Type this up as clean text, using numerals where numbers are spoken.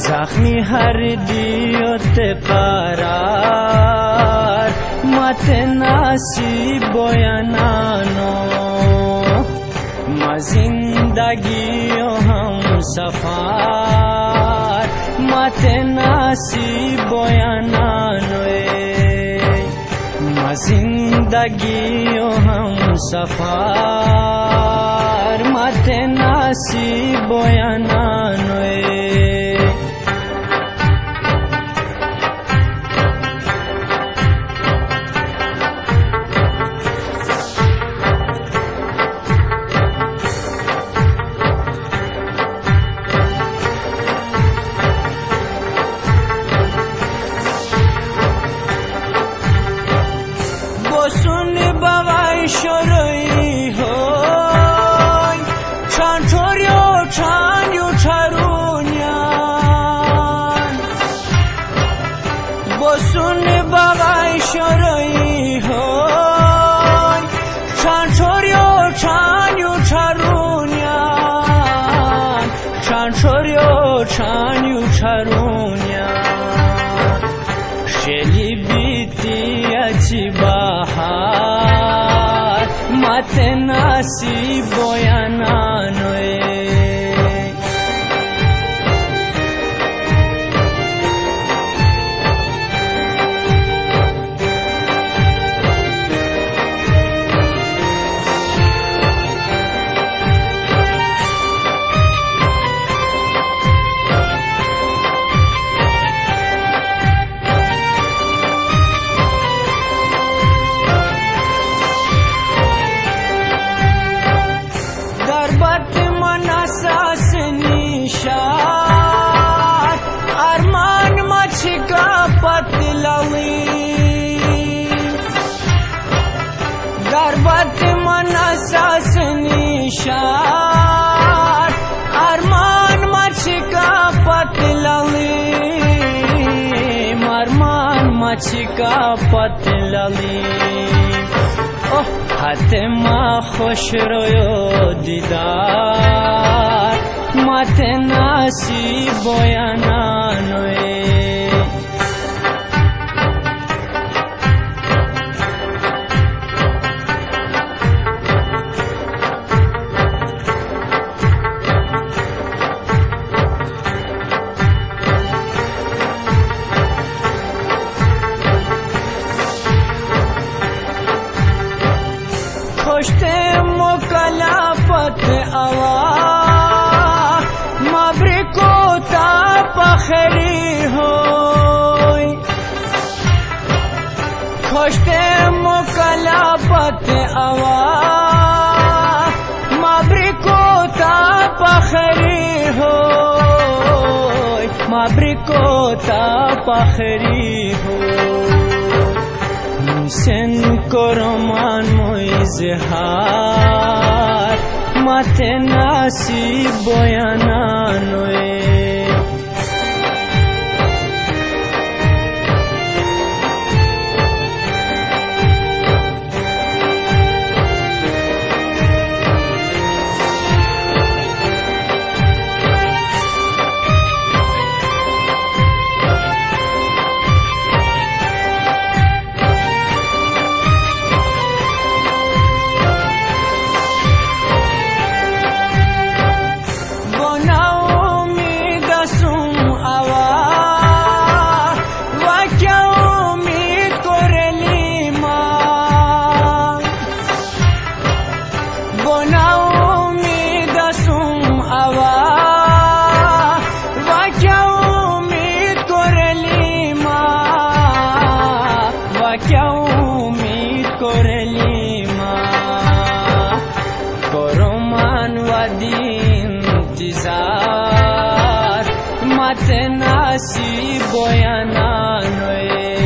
زخمی هر دیوت قرار مت نصیب بوینانو ما زندگی و هم سفر مت نصیب بوینانو ما زندگی و هم سفر مت نصیب بوینانو بسون بغای شروعی های چند توریو چند یو چرونیان بسون بغای شروعی های چند توریو چند یو چرونیان چند توریو چند یو چرونیان شلی بیتی اچی بهار مت نصیب بوینانو اساس نیشان ارمان مچکا پتلوی دربت من اساس نیشان ارمان مچکا پتلوی ارمان مچکا پتلوی حت ما خوش رویو دیدار مت نصیب بوینانو خوشت مکلفت آوا مبرکو تا پخری ہوئی خوشت مکلفت آوا مبرکو تا پخری ہوئی مبرکو تا پخری ہوئی سن کرمان موی زهار مت نصیب بوینانو انتظار مت نصیب بوینانو